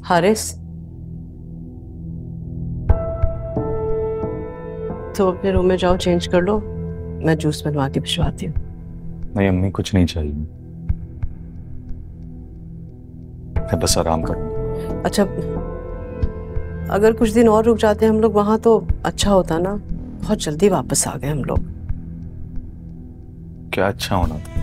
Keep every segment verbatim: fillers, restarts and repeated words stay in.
हारिस, तो अपने रूम में जाओ, चेंज कर लो, मैं जूस बनवा के भिजवाती हूँ। नहीं अम्मी, कुछ नहीं चाहिए, मैं बस आराम करूँगा। अच्छा, अगर कुछ दिन और रुक जाते हम लोग वहां तो अच्छा होता ना। बहुत जल्दी वापस आ गए हम लोग। क्या अच्छा होना था?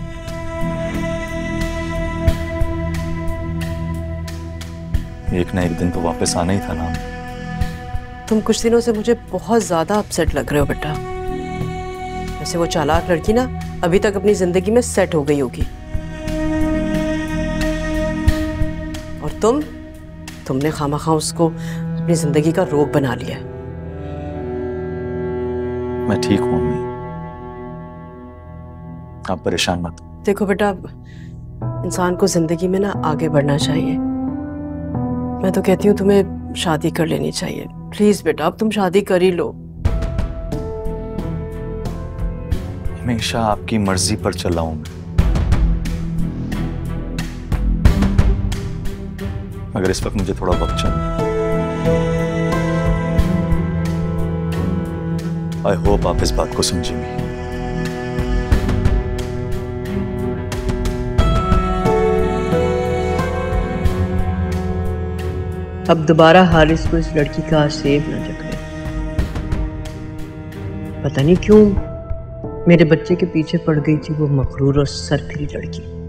एक ना एक दिन तो वापस आना ही था ना। तुम कुछ दिनों से मुझे बहुत ज्यादा अपसेट लग रहे हो बेटा। वैसे वो चालाक लड़की ना अभी तक अपनी जिंदगी में सेट हो गई होगी, और तुम तुमने खामखा उसको अपनी जिंदगी का रोग बना लिया है। मैं ठीक हूँ अम्मी, आप परेशान मत हो। देखो बेटा, इंसान को जिंदगी में ना आगे बढ़ना चाहिए। मैं तो कहती हूँ तुम्हें शादी कर लेनी चाहिए। प्लीज बेटा, अब तुम शादी कर ही लो। हमेशा आपकी मर्जी पर चला हूं मैं, मगर इस वक्त मुझे थोड़ा वक्त चाहिए। आई होप आप इस बात को समझेंगे। अब दोबारा हारिस को इस लड़की का आसेब न जगले। पता नहीं क्यों मेरे बच्चे के पीछे पड़ गई थी वो मगरूर और सरफिरी लड़की।